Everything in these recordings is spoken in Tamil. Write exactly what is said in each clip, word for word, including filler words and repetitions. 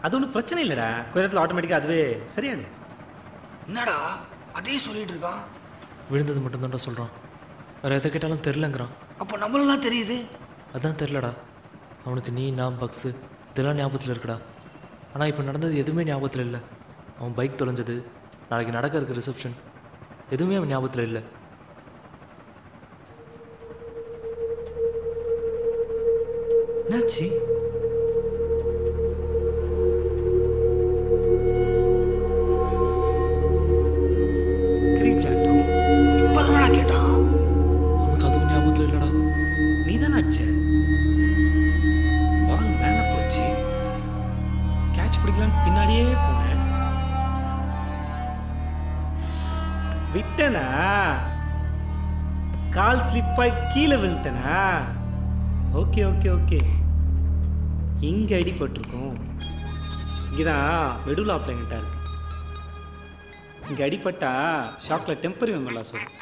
அது ஒன்றும் பிரச்சனை இல்லைடா, கொஞ்ச நேரத்தில் ஆட்டோமேட்டிக்காக அதுவே சரியாயிடும். என்னடா அதே சொல்லிட்டு இருக்கான்? விழுந்தது மட்டும்தான்டா சொல்கிறான், வேறு எதை கேட்டாலும் தெரிலங்கிறான். அப்போ நம்மளாம் தெரியுது. அதான் தெரிலடா, அவனுக்கு நீ நான் பக்ஸு இதெல்லாம் ஞாபகத்தில் இருக்குடா. ஆனால் இப்போ நடந்தது எதுவுமே ஞாபகத்தில் இல்லை. அவன் பைக் தொலைஞ்சது, நாளைக்கு நடக்க இருக்க ரிசப்ஷன், எதுவுமே அவன் ஞாபகத்தில் இல்லை. என்னாச்சு? இப்பதானடா கேட்டான். அவனுக்கு அதுவும் ஞாபகத்தில் இல்லைடா. நீ தானே அடிச்ச? பால் மேலே போச்சு, கேட்ச் பிடிக்கலான்னு பின்னாடியே போனேன், விட்டனா கால் ஸ்லிப்பாய் கீழே விழுத்தனா. ஓகே ஓகே ஓகே, இங்கே அடிபட்டிருக்கும். இங்கே தான் மெடுலா பிளேங்கிட்டா இருக்கு. இங்கே அடிப்பட்டா ஷாக்கில் டெம்பரரி மெமரிலாம் சொல்லும்.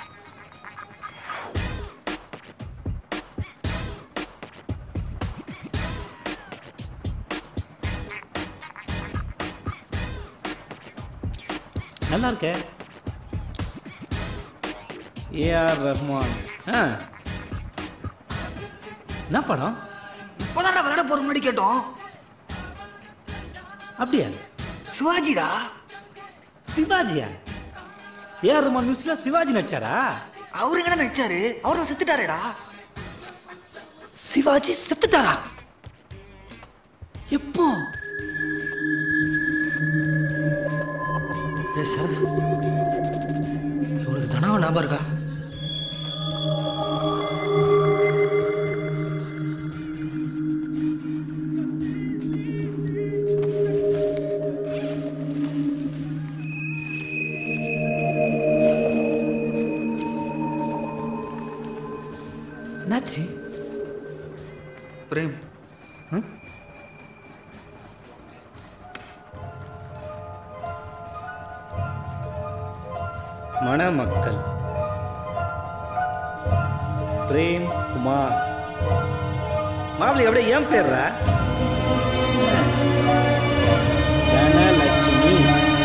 நல்லா இருக்கே. ஏஆர் ரஹ்மான். ஆ என்ன படம்? இப்பதான்டா விளையாட போற முன்னாடி கேட்டோம். அப்படியா? சிவாஜிடா. சிவாஜியா? ஏஆர் ரஹ்மான் மியூசிக்ல சிவாஜி நடிச்சாரா? அவரு எங்கடா நடிச்சாரு? அவரும் செத்துட்டாரேடா. சிவாஜி செத்துட்டாரா? எப்போ? ஏ சார், இவனுக்கு தனாவ ஞாபகம் இருக்கா? என்னாச்சு? பிரேம், மணமக்கள் பிரேம் குமார். மாப்பிள்ளை அப்படியே ஏன் பேர்றா? தனலட்சுமி.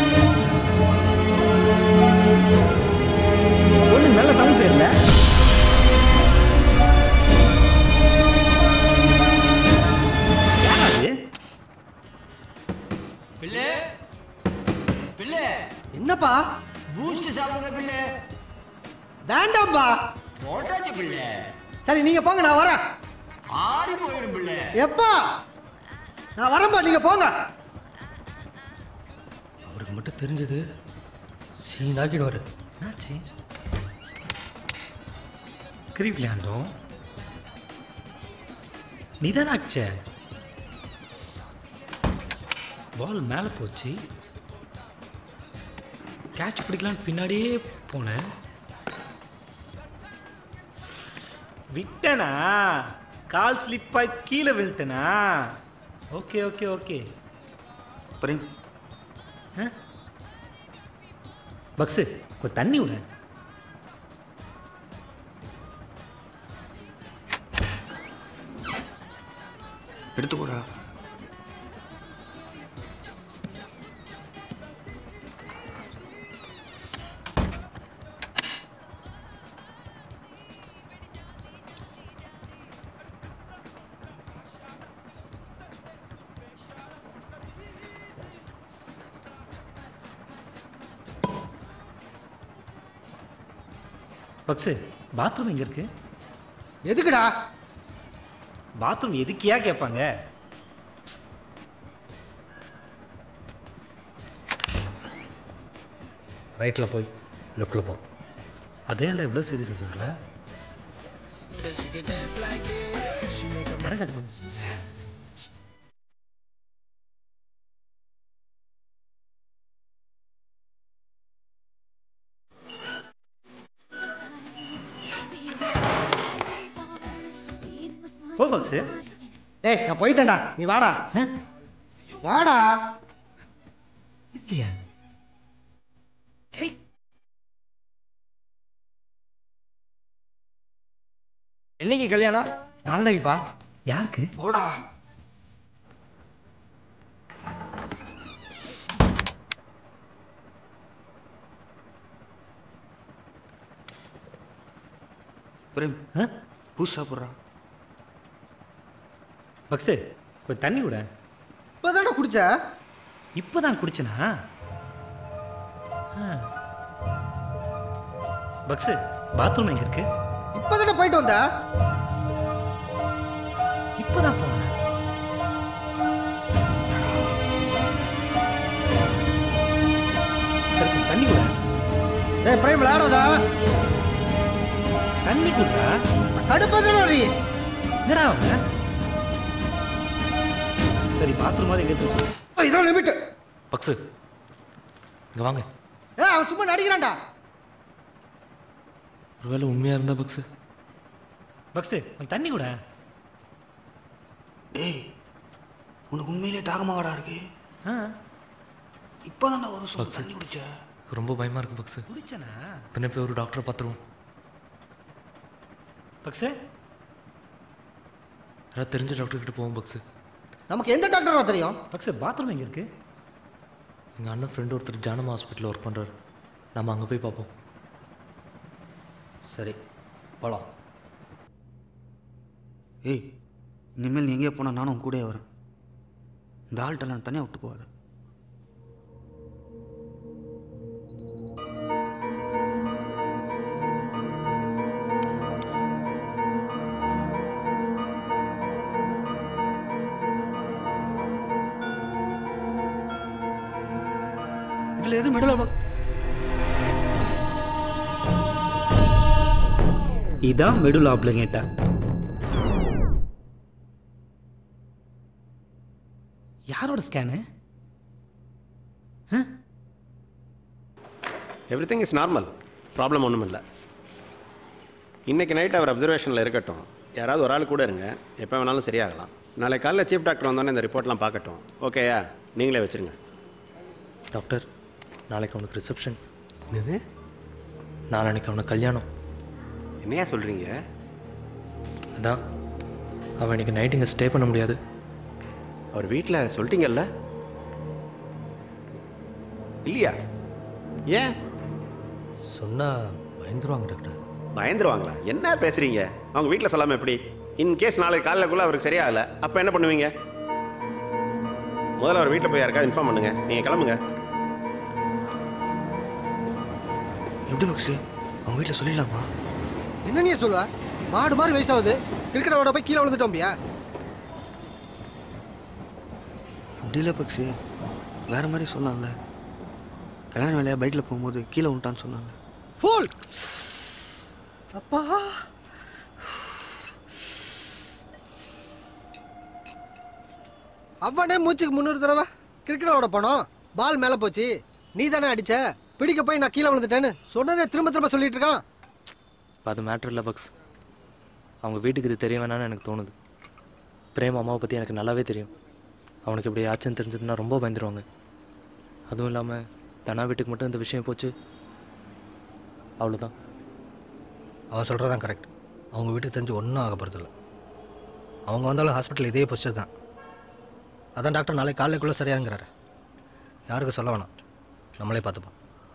ஒண்ணு நல்ல தமிழ் பேர்ல. யாரு? பிள்ளை பிள்ளை என்னப்பா? பூஸ்ட் சாப்பிடுங்க பிள்ளை. வேண்டாம்பா. போட்டாச்சு பிள்ளை. சரி நீங்க போங்க, நான் வரேன். ஆறி போயிடும் பிள்ளை. எப்பா? நான் வரேன்பா, நீங்க போங்க. அவருக்கு மட்டும் தெரிஞ்சது சீனாக்கிடுவாரு. என்னாச்சு? கிரிப் விளையாண்டோம், நீதானே அடிச்ச? பால் மேலே போச்சு, கேட்ச் பிடிக்கலான்னு பின்னாடியே போனேன், விட்டனா கால் ஸ்லிப்பாய் கீழே விழுத்தனா. Okay okay okay. பிரேம், பக்ஸு கொஞ்சம் தண்ணி விட. எடுத்துக்கூடா. பக்ஸு பாத்ரூம் எங்கே இருக்கு? எதுக்குடா? பாத்ரூம் எதுக்கியா கேட்பாங்க? ரைட்டில் போய் லெஃப்டில் போ. அதே இல்லை எவ்வளோ சீரியஸாக சொல்கிறேன். போ பக்ஸு. டேய் நான் போயிட்டேன்டா, நீ வாடா. வாடா. இல்லையா? என்னைக்கு கல்யாணம்? நாளைக்குப்பா. யாருக்கு? போடா. பிரேம் பூஸ் சாப்பிட்றான். பக்ஸு கொஞ்சம் தண்ணி கூட. இப்போ தானே குடிச்ச? இப்போ தான் குடிச்சனா? பக்ஸு பாத்ரூம் எங்கே இருக்கு? இப்போ தானே போயிட்டு வந்தா? இப்போ தான் போனேன். சரி கொஞ்சம் தண்ணி கூட. ஏய் பிரேம் விளையாடாதா? தண்ணி கூட. கடுப்பதுடா நீ. என்னடா அவன்? சரி பாத்ரூம் மாதிரி எங்கே இருக்கு சொல்லு. இதான் லிமிட். பக்ஸு இங்கே வாங்க. ஏ அவன் சும்மா நடிக்கிறான்டா. ஒருவேளை உண்மையாக இருந்தா பக்ஸு. பக்ஸு கொஞ்சம் தண்ணி கூட. டேய் உனக்கு உண்மையிலே தாகமாவாடா இருக்கு? ஆ இப்போ தான் ஒரு சொல் தண்ணி குடிச்ச. ரொம்ப பயமாக இருக்குது பக்ஸு. குடிச்சனா? பின்ன போய் ஒரு டாக்டரை பார்த்துருவோம். பக்ஸு யாராவது தெரிஞ்ச டாக்டர்கிட்ட போவோம் பக்ஸு. நமக்கு எந்த டாக்டரா தெரியும்? பக்ஸு பாத்ரூம் எங்கே இருக்கு? எங்கள் அண்ணன் ஃப்ரெண்டு ஒருத்தர் ஜானமா ஹாஸ்பிட்டலில் ஒர்க் பண்ணுறாரு. நம்ம அங்கே போய் பார்ப்போம். சரி போகலாம். ஏய் இனிமேல் நீ எங்கேயா போனால் நானும் கூட வரேன். இந்த ஆள்கிட்ட தனியாக விட்டு போகாது. இதில் எது மெடல்? இதான் மெடுலா ஆப்ளிங்கேட்டா. யாரோட scan? Everything is normal. Problem ஒன்றும் இல்லை. இன்றைக்கி நைட் அவர் அப்சர்வேஷனில் இருக்கட்டும். யாராவது ஒரு ஆள் கூட இருங்க. எப்போ வேணாலும் சரியாகலாம். நாளை காலைல சீஃப் டாக்டர் வந்தோன்னே இந்த ரிப்போர்ட்லாம் பார்க்கட்டும். ஓகேயா? நீங்களே வச்சுருங்க. டாக்டர் நாளைக்கு அவனுக்கு ரிசப்ஷன். என்னது? நாளைக்கு அவனுக்கு கல்யாணம். என்னையா சொல்கிறீங்க? அதான் அவன் இன்னைக்கு நைட் இங்கே ஸ்டே பண்ண முடியாது. அவர் வீட்டில் சொல்லிட்டீங்கல்ல? இல்லையா? ஏன் சொன்னால் பயந்துருவாங்க டாக்டர். பயந்துருவாங்களா? என்ன பேசுகிறீங்க? அவங்க வீட்டில் சொல்லாமல் எப்படி? இன்கேஸ் நாளைக்கு காலையிலக்குள்ளே அவருக்கு சரியாகலை அப்போ என்ன பண்ணுவீங்க? முதல்ல அவர் வீட்டில் போய் யாருக்காவது இன்ஃபார்ம் பண்ணுங்க. நீங்கள் கிளம்புங்க. எப்படி பக்ஸு அவங்க வீட்டில் சொல்லிடலாமா? என்ன நீ சொல்லுவ? மாடு மாதிரி வயசாகுது, கிரிக்கெட்டோட போய் கீழே விழுந்துட்டோம்பியா? அப்படி இல்லை பக்ஸு, வேற மாதிரி சொன்னான்ல. கல்யாண வேலையாக பைக்கில் போகும்போது கீழே விட்டான்னு சொன்னாங்க. ஃபுல் அப்பா அவனே மூச்சுக்கு முன்னூறு தடவை கிரிக்கெட்டோட போனோம். பால் மேலே போச்சு, நீ தானே அடிச்ச, பிடிக்க போய் நான் கீழே விழுந்துட்டேன்னு சொன்னதே திரும்ப திரும்ப சொல்லிட்டு இருக்கான். இப்போ அது மேட்ரு இல்லை பக்ஸ். அவங்க வீட்டுக்கு இது தெரிய வேணான்னு எனக்கு தோணுது. பிரேம் அம்மாவை பற்றி எனக்கு நல்லாவே தெரியும். அவனுக்கு இப்படி ஆச்சுன்னு தெரிஞ்சதுன்னா ரொம்ப பயந்துருவாங்க. அதுவும் இல்லாமல் தனா வீட்டுக்கு மட்டும் இந்த விஷயம் போச்சு, அவ்வளோதான். அவன் சொல்கிறதான் கரெக்ட். அவங்க வீட்டுக்கு தெரிஞ்சு ஒன்றும் ஆக போகிறதில்ல. அவங்க வந்தாலும் ஹாஸ்பிட்டல் இதே பொசிஷன் தான். அதான் டாக்டர் நாளைக்கு காலைக்குள்ளே சரியாங்கிறாரு. யாருக்கும் சொல்ல வேணாம், நம்மளே பார்த்துப்போம்.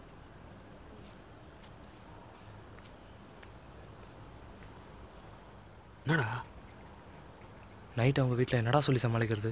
என்னடா நைட் அவங்க வீட்டில் என்னடா சொல்லி சமாளிக்கிறது?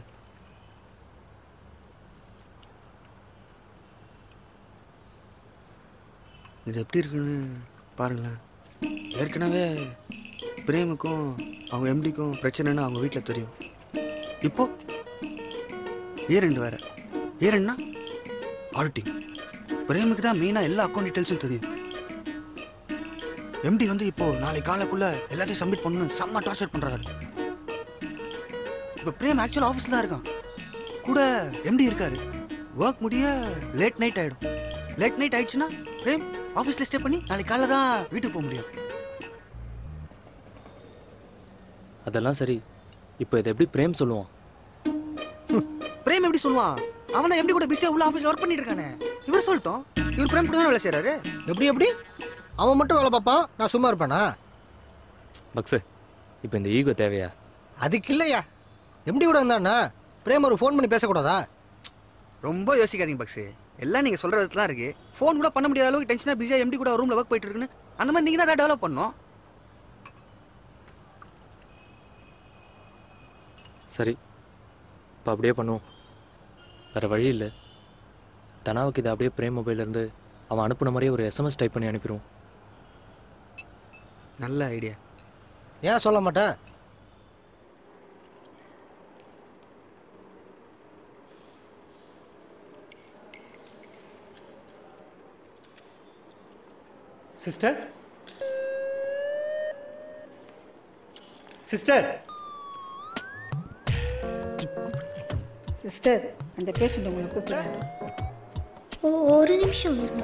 இது எப்படி இருக்குன்னு பாருங்களேன். ஏற்கனவே பிரேமுக்கும் அவங்க எம்டிக்கும் பிரச்சனைன்னு அவங்க வீட்டில் தெரியும். இப்போ ஏ ரெண்டு வேற. ஏ ரெண்டுனா ஆடிட்டிங். பிரேமுக்கு தான் மெயினாக எல்லா அக்கௌண்ட் டீட்டெயில்ஸும் தெரியும். எம்டி வந்து இப்போ நாளைக்கு காலைக்குள்ளே எல்லாத்தையும் சப்மிட் பண்ணணும் செம்ம டார்ச்சர் பண்ணுறாரு. இப்போ பிரேம் ஆக்சுவல் ஆஃபீஸில் தான் இருக்கான், கூட எம்டி இருக்காரு. ஒர்க் முடிய லேட் நைட் ஆகிடும். லேட் நைட் ஆயிடுச்சுன்னா பிரேம் ஆஃபீஸில் ஸ்டே பண்ணி நாளைக்கு காலைல தான் வீட்டுக்கு போக முடியும். அதெல்லாம் சரி, இப்போ இதை எப்படி பிரேம் சொல்லுவான்? பிரேம் எப்படி சொல்லுவான்? அவன் தான் எப்படி கூட பிஸியாக உள்ள ஆஃபீஸில் ஒர்க் பண்ணிட்டு இருக்கானே. இவர் சொல்லட்டும், இவர் பிரேம் கூட தான் வேலை செய்கிறாரு. எப்படி எப்படி அவன் மட்டும் வேலை பார்ப்பான், நான் சும்மா இருப்பேனா? பக்ஸு, இப்போ இந்த ஈகோ தேவையா? அதுக்கு இல்லையா, எம்டி கூட இருந்தாண்ணா பிரேம் ஒரு ஃபோன் பண்ணி பேசக்கூடாதா? ரொம்ப யோசிக்காதீங்க பக்ஸு, எல்லாம் நீங்கள் சொல்கிறதுலாம் இருக்குது. ஃபோன் கூட பண்ண முடியாத அளவுக்கு டென்ஷனாக பிஸியாக எம்டி கூட ரூமில் ஒர்க் போயிட்டு இருக்குன்னு அந்த மாதிரி நீங்கள் தான் டெவலப் பண்ணணும். சரி, இப்போ அப்படியே பண்ணுவோம். வேறு வழி இல்லை. தனாவுக்கு இதை அப்படியே பிரேம் மொபைல்லேருந்து அவன் அனுப்புன மாதிரியே ஒரு எஸ்எம்எஸ் டைப் பண்ணி அனுப்பிடுவோம். நல்ல ஐடியா. ஏன் சொல்ல மாட்டேன்? சிஸ்டர் சிஸ்டர் சிஸ்டர், அந்த பேஷண்ட் உங்களை கூப்பிடுறாரு. ஓ, ஒரு நிமிஷம் இருங்க.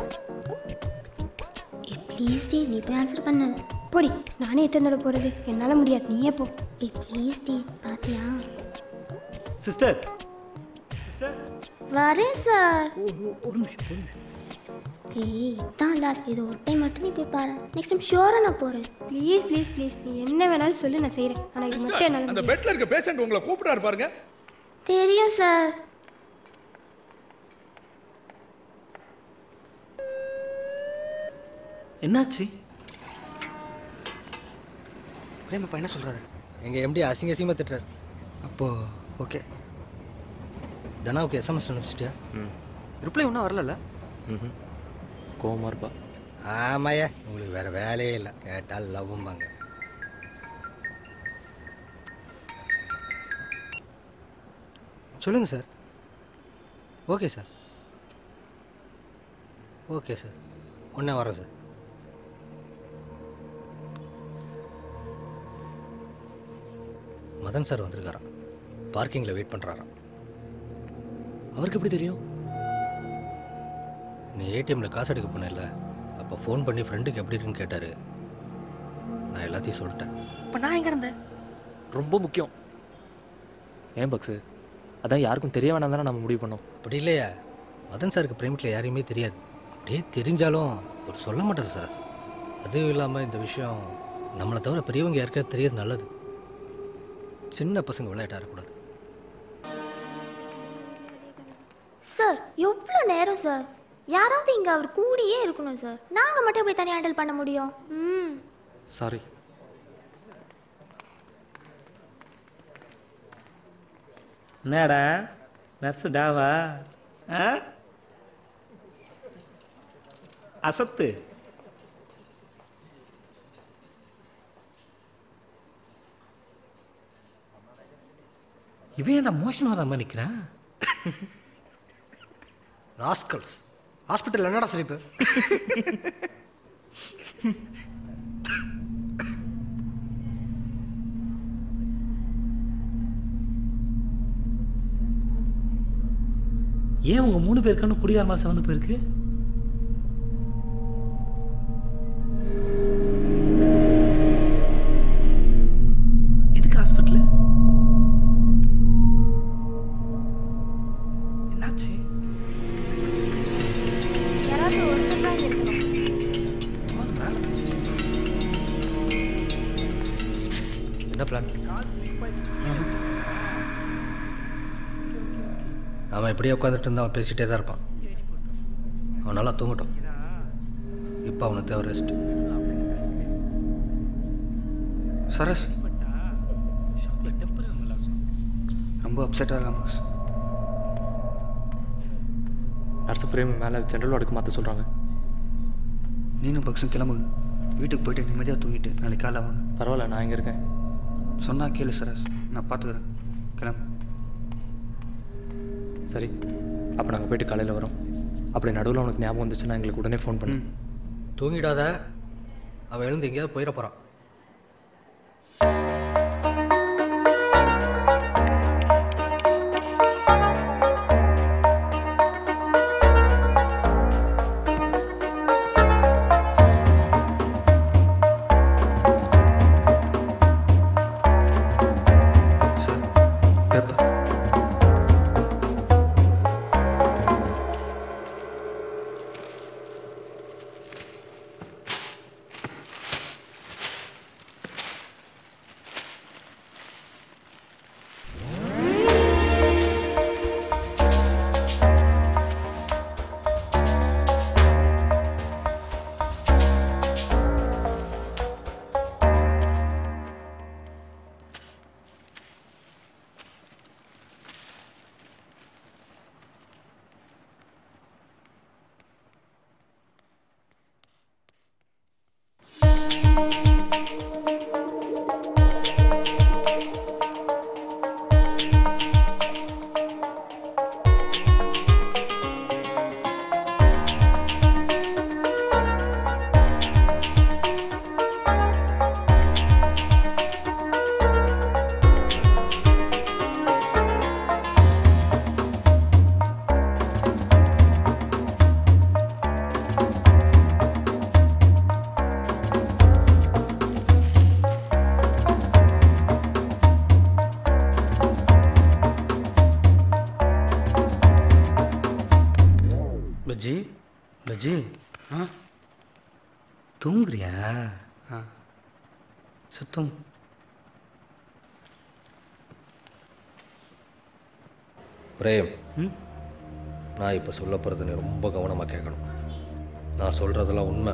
ஏ ப்ளீஸ் டி, நீ போய் ஆன்சர் பண்ணு. போடி, நானே எத்தனோட போகிறது, என்னால் முடியாது, நீயே போ. ஏ ப்ளீஸ் டி, பாத்தியா? சிஸ்டர் சிஸ்டர் வரேன் சார். ஒரு நிமிஷம் ஒரு நிமிஷம் ஏய், இதான் லாஸ்ட். இது ஒரு டைம் மட்டும் நீ போய் பாரு. நெக்ஸ்ட் டைம் ஷூராக நான் போகிறேன். ப்ளீஸ் ப்ளீஸ் ப்ளீஸ், நீ என்ன வேணாலும் சொல்லு, நான் செய்கிறேன். ஆனால் இது மட்டும் என்னால் அந்த பெட்ல இருக்க பேஷண்ட் உங்களை கூப்பிடாரு பாருங்க. தெரியும் சார். என்னாச்சு? பிரேமப்பா என்ன சொல்கிறாரு? எங்கள் எம்டி அசிங்க அசிங்கமாக திட்டுறாரு. அப்போது ஓகே. தனாவுக்கு எஸ்எம்எஸ் அனுப்பிச்சிட்டியா? ம் ரிப்ளை ஒன்றும் வரல. ம் கோவமாக இருப்பா. ஆமாய்யா, உங்களுக்கு வேறு வேலையே இல்லை, கேட்டால் லவ்வும்பாங்க. சொல்லுங்கள் sir. Okay sir, okay sir, ஒன்றே வரேன் சார். மதன் சார் வந்திருக்காராம், பார்க்கிங்கில் வெயிட் பண்ணுறாராம். அவருக்கு எப்படி தெரியும்? நீ ஏடிஎம்மில் காசு எடுக்க போனேன்ல, அப்போ ஃபோன் பண்ணி ஃப்ரெண்டுக்கு எப்படி இருக்குன்னு கேட்டார். நான் எல்லாத்தையும் சொல்லிட்டேன். இப்போ நான் எங்கே இருந்தேன்? ரொம்ப முக்கியம். ஏன் பக்ஸு, அதான் யாருக்கும் தெரிய வேணாம் தானே நம்ம முடிவு பண்ணோம். அப்படி இல்லையா, மதன் சாருக்கு பிரேமிக்கில் யாரையுமே தெரியாது. அப்படியே தெரிஞ்சாலும் ஒரு சொல்ல மாட்டார் சார். அதுவும் இல்லாமல் இந்த விஷயம் நம்மளை தவிர பெரியவங்க யாருக்காவது தெரியாது நல்லது. சின்ன பசங்க விளையாட்ட இருக்கக்கூடாது. சார், எவ்வளோ நேரம் சார்? யாராவது இங்கே அவர் கூடியே இருக்கணும் சார். நாங்கள் மட்டும் எப்படி தனியாக ஹேண்டில் பண்ண முடியும்? ம் சாரி. என்னடா நர்ஸு டாவா? ஆ அசத்து. இவன் என்ன மோஷன் வராமல் நிற்கிறான்? ராஸ்கல்ஸ், ஹாஸ்பிட்டல் என்னடா சிரிப்பு? ஏன் உங்கள் மூணு பேருக்கான குடிகார மாதம் வந்து போயிருக்கு? எதுக்கு ஹாஸ்பிட்டலு? என்னாச்சு? யாராவது ஒருத்தர் தான் இங்கே இருக்கணும். மேலே போச்சு. என்ன பிளான்? அவன் இப்படியே உட்காந்துட்டு இருந்தால் அவன் பேசிகிட்டே தான் இருப்பான். அவன் நல்லா தூங்கட்டும். இப்போ அவனுக்கு தேவை ரெஸ்ட். சரஸ் ரொம்ப அப்செட்டாக இருக்கான் பாஸ். நர்ஸு பிரேம் மேலே ஜென்ரல் வார்டுக்கு மாற்ற சொல்கிறாங்க. நீனும் பக்ஸும் கிளம்புங்க. வீட்டுக்கு போயிட்டு நிம்மதியாக தூங்கிட்டு நாளைக்கு காலை வாங்க. பரவாயில்ல, நான் இங்கே இருக்கேன். சொன்னா கேளு சரஸ், நான் பார்த்துக்கிறேன். கிளம்பு. சரி, அப்போ நாங்கள் போயிட்டு காலையில் வரோம். அப்படி நடுவில் உனக்கு ஞாபகம் வந்துச்சுன்னா எங்களுக்கு உடனே ஃபோன் பண்ணு. தூங்கிடாத, அவன் எழுந்து எங்கேயாவது போயிட போகிறான். பஜ்ஜி பஜ்ஜி ஆ தூங்குறியா? ஆ சுத்தம். பிரேம், நான் இப்போ சொல்ல போகிறது நீ ரொம்ப கவனமாக கேட்கணும். நான் சொல்கிறதெல்லாம் உண்மை.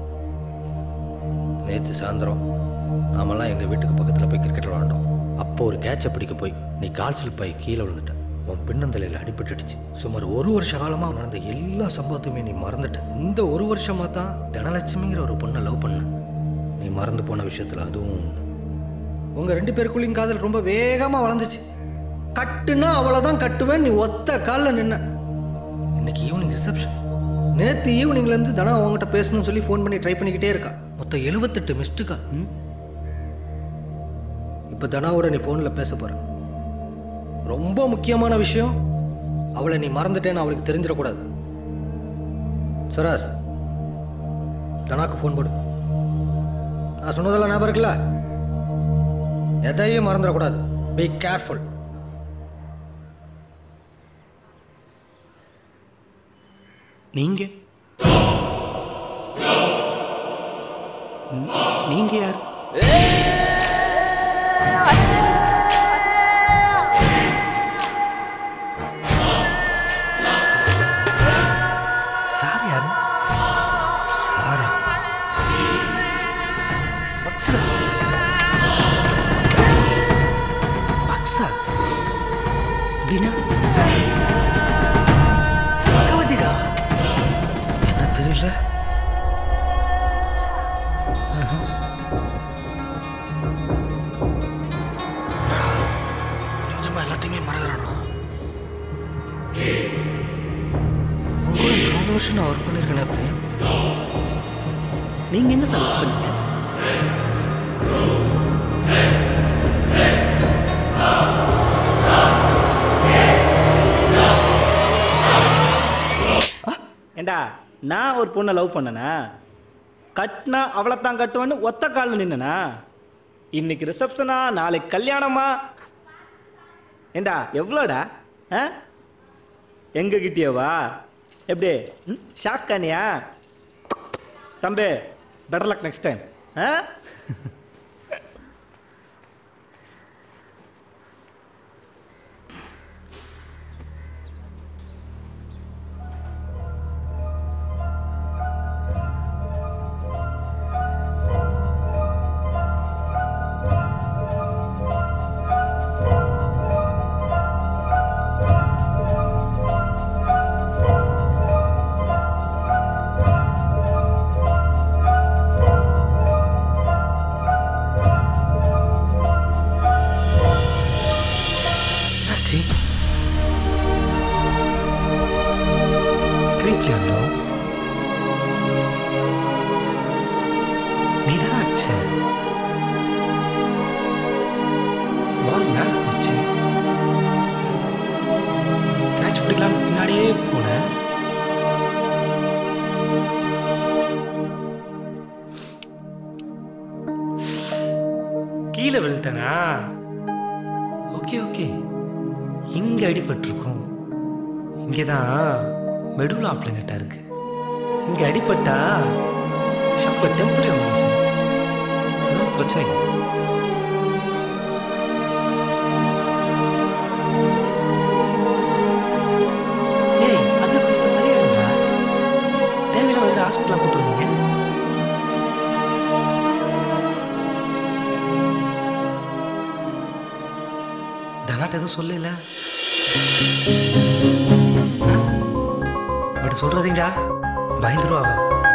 நேற்று சாயந்தரம் நாமெல்லாம் எங்கள் வீட்டுக்கு பக்கத்தில் போய் கிரிக்கெட் விளாண்டோம். அப்போ ஒரு கேட்சை பிடிக்க போய் நீ கால் ஸ்லிப்பாகி கீழே விழுந்துட்ட. உன் பின்னந்தலையில் அடிபட்டுடுச்சு. சுமார் ஒரு வருஷ காலமாக நடந்த எல்லா சம்பவத்தையுமே நீ மறந்துட்ட. இந்த ஒரு வருஷமாக தான் தனலட்சுமிங்கிற ஒரு பொண்ணை லவ் பண்ண. நீ மறந்து போன விஷயத்தில் அதுவும் ஒன்று. உங்கள் ரெண்டு பேருக்குள்ளேயும் காதல் ரொம்ப வேகமாக வளர்ந்துச்சு. கட்டுனா அவ்வளோதான் கட்டுவேன், நீ ஒத்த காலில் நின்ன. இன்னைக்கு ஈவினிங் ரிசப்ஷன். நேற்று ஈவினிங்லேருந்து தனா அவங்ககிட்ட பேசணும்னு சொல்லி ஃபோன் பண்ணி ட்ரை பண்ணிக்கிட்டே இருக்கா. மொத்தம் எழுபத்தெட்டு மிஸ்டுக்கா. இப்போ தனாவோட நீ ஃபோனில் பேச போகிற. ரொம்ப முக்கியமான விஷயம், அவளை நீ மறந்துட்டேன்னு அவளுக்கு தெரிஞ்சிடக்கூடாது. சராஸ், தனாக்கு ஃபோன் போடு. நான் சொன்னதெல்லாம் ஞாபகம் இருக்குல்ல? எதையும் மறந்துடக்கூடாது. Be careful. நீங்க நீங்க யார்? சார் யாரு? சாரா? பக்ஸா? பக்ஸா? வீணா? பகவதிடா? என்ன தெரியல. கொஞ்சமா எல்லாத்தையுமே மறந்துடணும். உங்களோட நாலு வருஷம் நான் ஒர்க் பண்ணியிருக்கேன். பிரேம், நீங்க எங்க சார் ஒர்க் பண்ணீங்க? ஏண்டா, நான் ஒரு பொண்ணை லவ் பண்ணனா, கட்டினா அவளை தான் கட்டுவேன்னு ஒத்த காலில் நின்னனா? இன்னைக்கு ரிசப்ஷனா, நாளைக்கு கல்யாணமா? ஏண்டா எவ்வளோடா? ஆ எங்ககிட்டேவா? எப்படி ஷாக் ஆனியா? தம்பி, பெட்டர் லக் நெக்ஸ்ட் டைம். ஆ பின்னாடியே போன கீழே விழுந்தனா? ஓகே ஓகே, இங்க அடிபட்டிருக்கும். இங்கதான் மெடுலா ஆப்ளங்கட்டா இருக்கு. இங்க அடிபட்டா ஷாப்ல டெம்பரரி மாசம் பிரச்சனை. ஏய், அது கொஞ்சம் சரியாயிருந்தா தேவையில்ல வந்து ஹாஸ்பிட்டலாக கூப்பிட்டுருந்தீங்க. தனாட்ட எதுவும் சொல்லல. பட் சொல்றதீங்கடா, பயந்துருவா.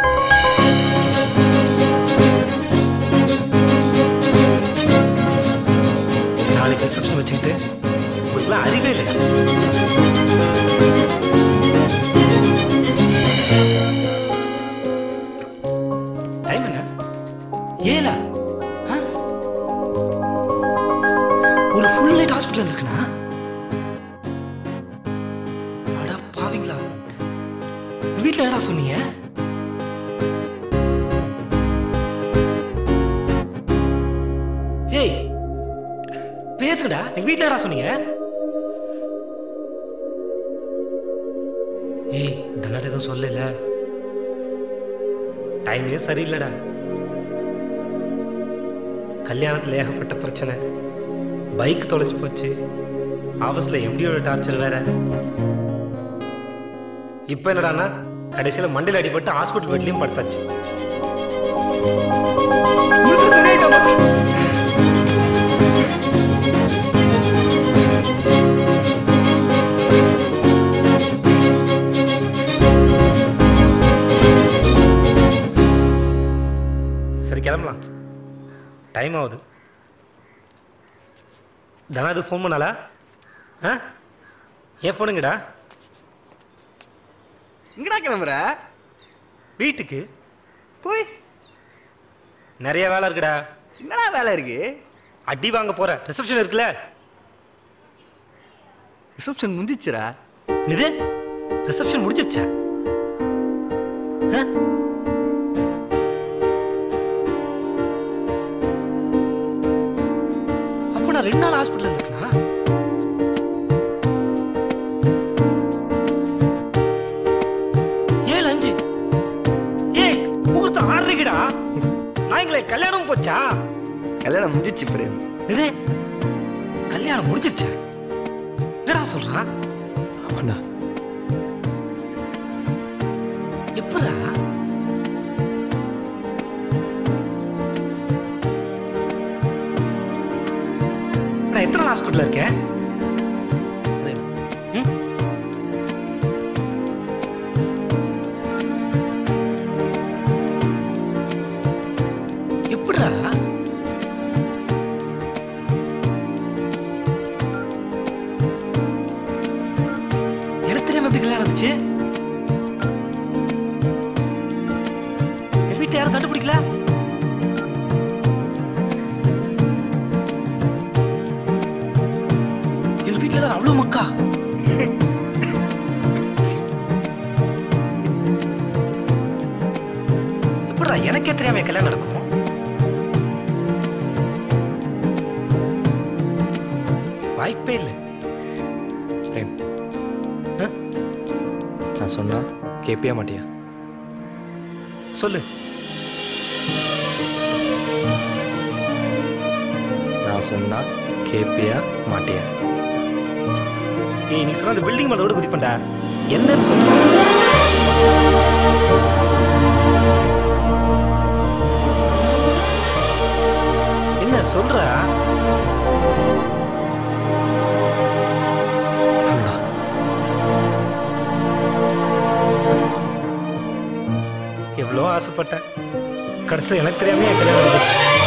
நாளைக்கு ரிசப்ஷன் வச்சுக்கிட்டு உங்களுக்குலாம் அறிவே இல்லைடா. டைம் என்ன? ஏலா? ஒரு ஃபுல் நைட் ஹாஸ்பிட்டல் இருந்திருக்குண்ணா. அடா பாவீங்களா, வீட்டில் என்னடா சொன்னீங்க? ஏய் பேசுடா, எங்க வீட்டில் என்னடா சொன்னீங்க? ஏய் தன்னாட்ட எதுவும் சொல்லல. டைமே சரியில்லைடா. கல்யாணத்தில் ஏகப்பட்ட பிரச்சனை, பைக் தொலைஞ்சு போச்சு, ஆஃபீஸில் எம்டியோட டார்ச்சர் வேற. இப்போ என்னடான்னா கடைசியில் மண்டையில் அடிபட்டு ஹாஸ்பிட்டல் பெட்லேயும் படுத்தாச்சு. சரி கிளம்பலாம், டைம் ஆகுது. தனா அது ஃபோன் பண்ணாலா? ஆ ஏன் ஃபோனுங்கடா? எங்கடா கிளம்புற? வீட்டுக்கு போய் நிறைய வேலை இருக்குடா. என்னடா வேலை இருக்கு? அடி வாங்க போற, ரிசப்ஷன் இருக்குல்ல. ரிசப்ஷன் முடிஞ்சிச்சுரா. இது ரிசப்ஷன் முடிஞ்சிருச்சா? அப்போ நான் ரெண்டு நாள் ஹாஸ்பிட்டல் இருக்கேனா? ஏழு அஞ்சு ஏய் முகூர்த்தம் ஆறரைக்குடா. நான் எங்களை கல்யாணம் போச்சா? கல்யாணம் முடிஞ்சிச்சு பிரேம். இது கல்யாணம் முடிஞ்சிருச்சா? என்னடா சொல்றான்? ஆமாண்டா. எப்படா? நான் எத்தனை நாள் ஹாஸ்பிட்டல் இருக்கேன்? எப்படா? எனக்கு தெரியாம எப்படி கல்யாணம் நடந்துச்சு? என் வீட்டை யாரும் கண்டுபிடிக்கல? எங்க வீட்டுல எல்லாரும் அவ்வளவு மக்கா. எப்படா எனக்கே தெரியாம என் கல்யாணம் நடக்கும்? வாய்ப்பே இல்லை. பிரேம், நான் சொன்னா கேட்பியா மாட்டியா? சொல்லு. நான் சொன்னா கேட்பியா மாட்டியா? ஏய் நீ சொன்ன அந்த பில்டிங் மேல கூட குதிப்பண்டா. என்னன்னு சொல்லு. என்ன சொல்ற? எவ்வளோ ஆசைப்பட்டேன், கடைசியில் எனக்கு தெரியாம என் கல்யாணம் வந்துச்சு.